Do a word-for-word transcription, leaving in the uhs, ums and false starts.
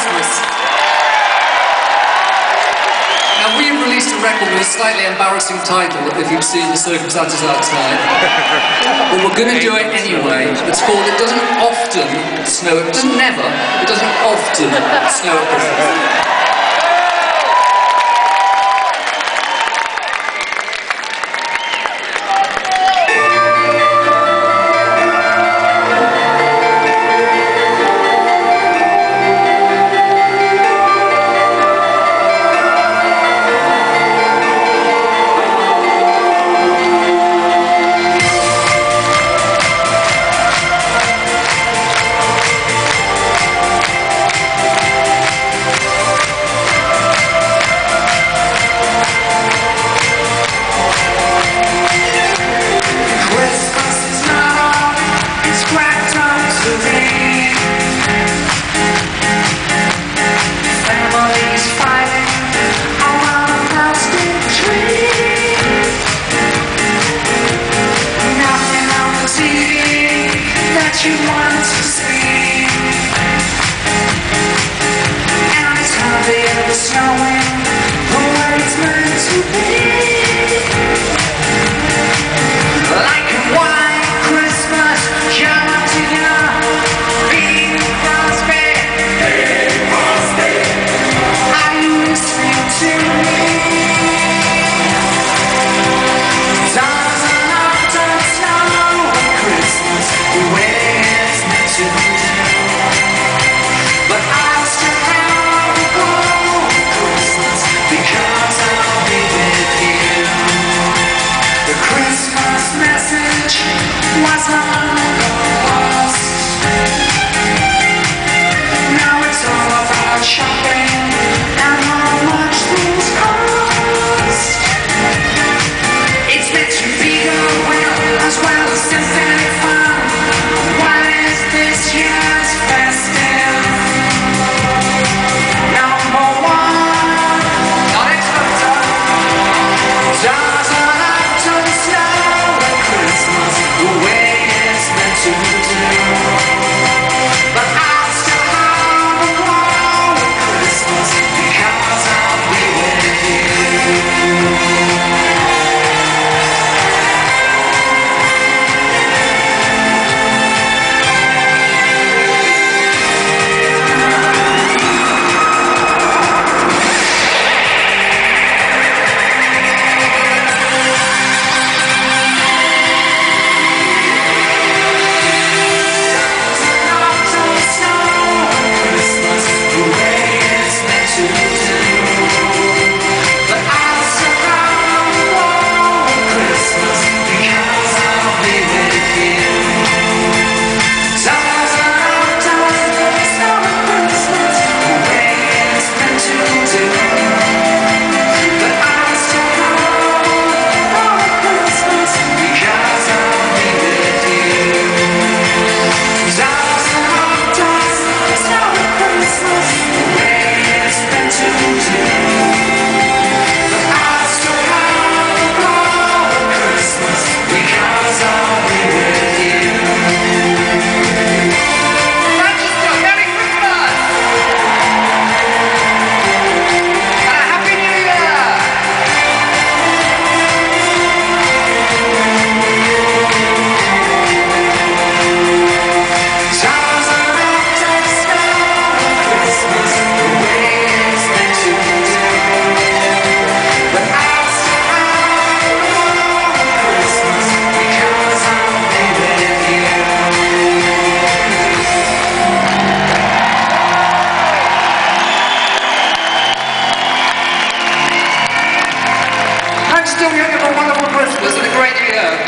Christmas. Now, we've released a record with a slightly embarrassing title, if you've seen the circumstances outside. But we're going to do it anyway. It's called It Doesn't Often Snow. It doesn't never, it doesn't often snow at Christmas. You want to see, and it's hardly ever snowing where it's meant to be. Like a white Christmas, you're up to your Bing Crosby. Bing Crosby, are you listening to me? Doesn't often snow at Christmas, the way but I'll still have a glow at Christmas because I'll be with you. The Christmas message was long lost. Now it's all about shopping and how much things cost. It's meant to be goodwill as well as symphony fun. What is this year's festive? Number one, not expected. Doesn't often snow at Christmas the way it's meant to do. But I'll still have a glow at Christmas because I'll be with you. Still, you have a wonderful Christmas and a great year.